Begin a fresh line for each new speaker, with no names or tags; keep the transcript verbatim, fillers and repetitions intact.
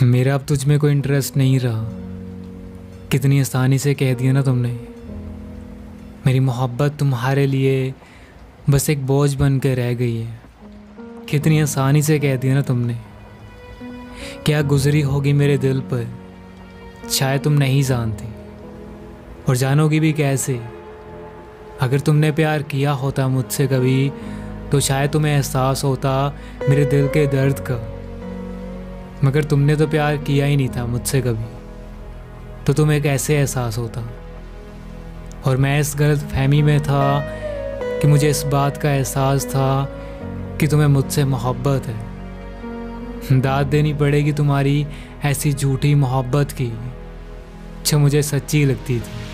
मेरा अब तुझ में कोई इंटरेस्ट नहीं रहा। कितनी आसानी से कह दिया ना तुमने। मेरी मोहब्बत तुम्हारे लिए बस एक बोझ बन के रह गई है। कितनी आसानी से कह दिया ना तुमने। क्या गुजरी होगी मेरे दिल पर, शायद तुम नहीं जानती, और जानोगी भी कैसे। अगर तुमने प्यार किया होता मुझसे कभी, तो शायद तुम्हें एहसास होता मेरे दिल के दर्द का। मगर तुमने तो प्यार किया ही नहीं था मुझसे कभी, तो तुम्हें कैसे एहसास होता। और मैं इस गलत फहमी में था कि मुझे इस बात का एहसास था कि तुम्हें मुझसे मोहब्बत है। दाद देनी पड़ेगी तुम्हारी ऐसी झूठी मोहब्बत की, जो मुझे सच्ची लगती थी।